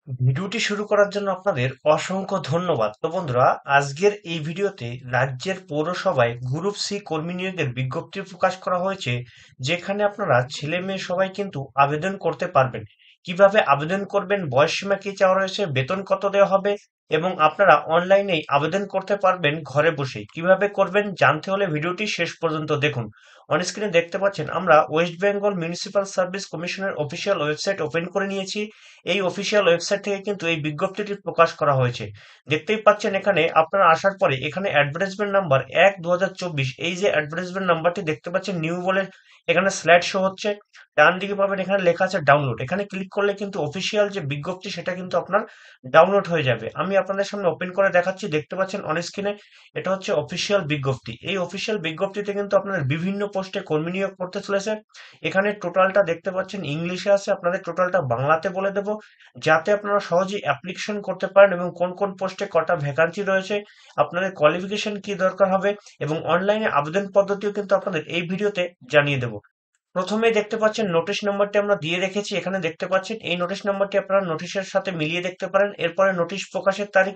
ভিডিওটি শুরু করার জন্য আপনাদের অসংখ্য ধন্যবাদ। তো বন্ধুরা, আজকের এই ভিডিওতে রাজ্যের পৌরসভায় গ্রুপ সি কর্মী নিয়োগের বিজ্ঞপ্তি প্রকাশ করা হয়েছে, যেখানে আপনারা ছেলে মেয়ে সবাই কিন্তু আবেদন করতে পারবেন। কিভাবে আবেদন করবেন, বয়সসীমা কি চাওয়া রয়েছে, বেতন কত দেওয়া হবে এবং আপনারা অনলাইনেই আবেদন করতে পারবেন ঘরে বসেই। কিভাবে করবেন জানতে হলে ভিডিওটি শেষ পর্যন্ত দেখুন। অন স্ক্রিনে দেখতে পাচ্ছেন আমরা ওয়েস্ট বেঙ্গল মিউনিসিপাল সার্ভিস কমিশনের অফিসিয়াল ওয়েবসাইট ওপেন করে নিয়েছি। এই অফিসিয়াল ওয়েবসাইট থেকে কিন্তু এই বিজ্ঞপ্তিটি প্রকাশ করা হয়েছে। দেখতেই পাচ্ছেন এখানে আপনারা আসার পরে এখানে অ্যাডভার্টাইজমেন্ট নাম্বার ১/২০২৪, এই যে অ্যাডভার্টাইজমেন্ট নাম্বারটি দেখতে পাচ্ছেন নিউ বলে এখানে স্লাইড শো হচ্ছে। ডান দিকে পাবেন এখানে লেখা আছে ডাউনলোড, এখানে ক্লিক করলে কিন্তু অফিসিয়াল যে বিজ্ঞপ্তি সেটা কিন্তু আপনার ডাউনলোড হয়ে যাবে। আমি আপনাদের সামনে ওপেন করে দেখাচ্ছি। দেখতে পাচ্ছেন অন স্ক্রিনে এটা হচ্ছে অফিসিয়াল বিজ্ঞপ্তি। এই অফিসিয়াল বিজ্ঞপ্তিতে কিন্তু আপনাদের বিভিন্ন পোস্টে কর্মী নিয়োগ করতে চলেছে। এখানে টোটালটা দেখতে পাচ্ছেন ইংলিশে আছে, আপনাদের টোটালটা বাংলাতে বলে দেব যাতে আপনারা সহজেই অ্যাপ্লিকেশন করতে পারেন এবং কোন কোন পোস্টে কটা ভ্যাকান্সি রয়েছে, আপনাদের কোয়ালিফিকেশন কি দরকার হবে এবং অনলাইনে আবেদন পদ্ধতিও কিন্তু আপনাদের এই ভিডিওতে জানিয়ে দেব। প্রথমেই দেখতে পাচ্ছেন নোটিশ নাম্বারটি আমরা দিয়ে রেখেছি, এখানে দেখতে পাচ্ছেন এই নোটিশ নাম্বারটি আপনারা নোটিশের সাথে মিলিয়ে দেখতে পারেন। এরপরে নোটিশ প্রকাশের তারিখ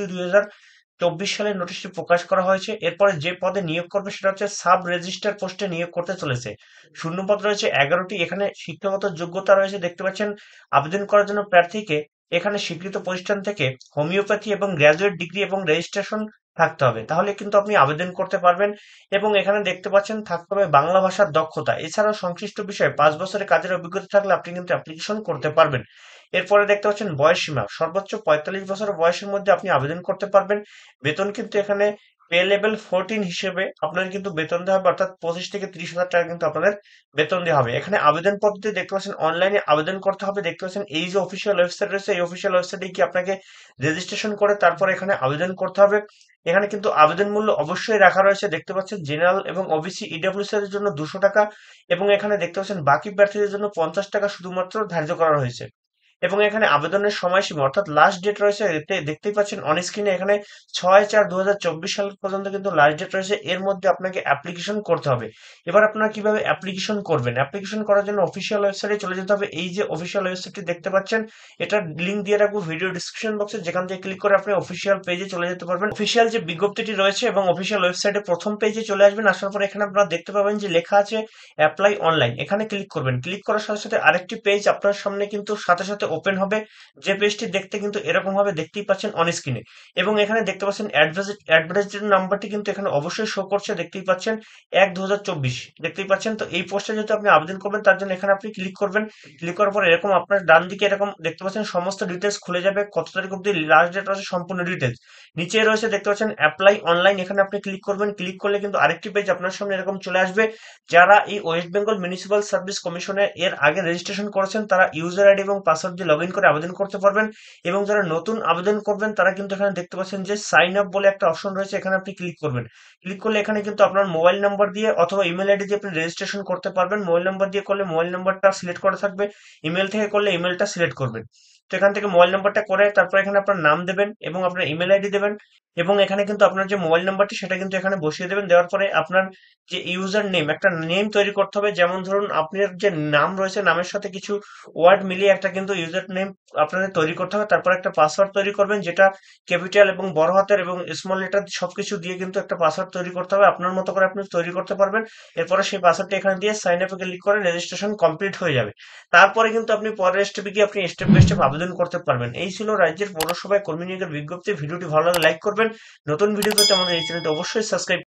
২৩/২/২০২৪ সালে নোটিশটি প্রকাশ করা হয়েছে। এরপরে যে পদে নিয়োগ করবে সেটা হচ্ছে সাব রেজিস্ট্রার পোস্টে নিয়োগ করতে চলেছে। শূন্যপদ রয়েছে ১১টি। এখানে শিক্ষাগত যোগ্যতা রয়েছে, দেখতে পাচ্ছেন আবেদন করার জন্য প্রার্থীকে এখানে স্বীকৃত প্রতিষ্ঠান থেকে হোমিওপ্যাথি এবং গ্র্যাজুয়েট ডিগ্রি এবং রেজিস্ট্রেশন থাকতে হবে, তাহলে কিন্তু আপনি আবেদন করতে পারবেন। এবং এখানে দেখতে পাচ্ছেন থাকতে হবে বাংলা ভাষার দক্ষতা, এছাড়াও সংশ্লিষ্ট বিষয়ে ৫ বছরের কাজের অভিজ্ঞতা থাকলে আপনি কিন্তু অ্যাপ্লিকেশন করতে পারবেন। এরপরে দেখতে পাচ্ছেন বয়স সীমা, সর্বোচ্চ ৪৫ বছর বয়সের মধ্যে আপনি আবেদন করতে পারবেন। বেতন কিন্তু এখানে পে লেভেল 14 হিসেবে আপনাদের কিন্তু বেতন দেওয়া হবে, অর্থাৎ ২৫ থেকে ৩০ হাজার টাকা কিন্তু আপনাদের বেতন দেওয়া হবে। এখানে আবেদন পদ্ধতি দেখতে পাচ্ছেন অনলাইনে আবেদন করতে হবে। দেখতে পাচ্ছেন এই যে অফিসিয়াল ওয়েবসাইট রয়েছে, এই অফিসিয়াল ওয়েবসাইটে কি আপনাকে রেজিস্ট্রেশন করে তারপর এখানে আবেদন করতে হবে। এখানে কিন্তু আবেদন মূল্য অবশ্যই রাখা রয়েছে, দেখতে পাচ্ছেন জেনারেল এবং ওবিসি ইডব্লিউএস এর জন্য ২০০ টাকা এবং এখানে দেখতে পাচ্ছেন বাকি প্রার্থীদের জন্য ৫০ টাকা শুধুমাত্র ধার্য করা হয়েছে। এবং এখানে আবেদনের সময়সীমা অর্থাৎ লাস্ট ডেট রয়েছে, এতে দেখতেই পাচ্ছেন অন স্ক্রিনে এখানে ৬/৪/২০২৪ সাল পর্যন্ত কিন্তু লাস্ট ডেট রয়েছে। এর মধ্যে আপনাকে অ্যাপ্লিকেশন করতে হবে। এবার আপনারা কিভাবে অ্যাপ্লিকেশন করবেন, অ্যাপ্লিকেশন করার জন্য অফিসিয়াল ওয়েবসাইটে চলে যেতে হবে। এই যে অফিসিয়াল ওয়েবসাইটটি দেখতে পাচ্ছেন, এটার লিঙ্ক দিয়ে রাখবো ভিডিও ডিসক্রিপশন বক্সে, যেখান থেকে ক্লিক করে আপনি অফিসিয়াল পেজে চলে যেতে পারবেন। অফিসিয়াল যে বিজ্ঞপ্তিটি রয়েছে এবং অফিসিয়াল ওয়েবসাইটে প্রথম পেজে চলে আসবেন। আসার পর এখানে আপনারা দেখতে পাবেন যে লেখা আছে অ্যাপ্লাই অনলাইন, এখানে ক্লিক করবেন। ক্লিক করার সাথে সাথে আরেকটি পেজ আপনার সামনে কিন্তু সাথে সাথে ওপেন হবে, যে পেজটি দেখতে কিন্তু এরকম ভাবে দেখতেই পাচ্ছেন অন স্ক্রিনে। এবং এখানে দেখতে পাচ্ছেন অ্যাডভার্টাইজমেন্ট নাম্বারটি কিন্তু এখানে অবশ্যই শো করছে, দেখতেই পাচ্ছেন ১/২০২৪ দেখতেই পাচ্ছেন। তো এই পোস্টে যেহেতু আপনি আবেদন করবেন তার জন্য এখানে আপনি ক্লিক করবেন। ক্লিক করার পর এরকম আপনার ডান দিকে এরকম দেখতে পাচ্ছেন সমস্ত ডিটেলস খুলে যাবে, কত তারিখ অব্দি লাস্ট ডেট রয়েছে সম্পূর্ণ ডিটেলস। নিচে রয়েছে দেখতে পাচ্ছেন অ্যাপ্লাই অনলাইন, এখানে আপনি ক্লিক করবেন। ক্লিক করলে কিন্তু আরেকটি পেজ আপনার সামনে এরকম চলে আসবে। যারা এই ওয়েস্ট বেঙ্গল মিউনিসিপাল সার্ভিস কমিশনে এর আগে রেজিস্ট্রেশন করেছেন তারা ইউজার আইডি এবং পাসওয়ার্ড দিয়ে লগ ইন করে আবেদন করতে পারবেন। এবং যারা নতুন আবেদন করবেন তারা কিন্তু এখানে দেখতে পাচ্ছেন যে সাইন আপ বলে একটা অপশন রয়েছে, এখানে আপনি ক্লিক করবেন। ক্লিক করলে এখানে কিন্তু আপনার মোবাইল নাম্বার দিয়ে অথবা ইমেল আইডি দিয়ে আপনি রেজিস্ট্রেশন করতে পারবেন। মোবাইল নাম্বার দিয়ে করলে মোবাইল নাম্বারটা সিলেক্ট করা থাকবে, ইমেল থেকে করলে ইমেলটা সিলেক্ট করবেন। তো এখান থেকে মোবাইল নাম্বারটা করে তারপর এখানে আপনার নাম দেবেন এবং আপনার ইমেল আইডি দেবেন। এবং এখানে কিন্তু আপনার যে মোবাইল নাম্বারটি সেটা কিন্তু এখানে বসিয়ে দেবেন। দেওয়ার পরে আপনার যে ইউজার নেম, একটা নেম তৈরি করতে হবে। যেমন ধরুন আপনার যে নাম রয়েছে নামের সাথে কিছু ওয়ার্ড মিলিয়ে একটা কিন্তু ইউজার নেম আপনাদের তৈরি করতে হবে। তারপর একটা পাসওয়ার্ড তৈরি করবেন, যেটা ক্যাপিটাল এবং বড় হাতের এবং স্মল লেটার সবকিছু দিয়ে কিন্তু একটা পাসওয়ার্ড তৈরি করতে হবে। আপনার মতো করে আপনি তৈরি করতে পারবেন। এরপরে সেই পাসওয়ার্ডটা এখানে দিয়ে সাইন আপে ক্লিক করে রেজিস্ট্রেশন কমপ্লিট হয়ে যাবে। তারপরে কিন্তু আপনি পরের স্টেপে গিয়ে আপনি স্টেপ বাই স্টেপ আবেদন করতে পারবেন। এই ছিল রাজ্যের পৌরসভায় কর্মী নিয়োগের বিজ্ঞপ্তি। ভিডিওটি ভালো লাগলে লাইক করবেন। নতুন ভিডিও পেতে আমাদের এই চ্যানেলটি অবশ্যই সাবস্ক্রাইব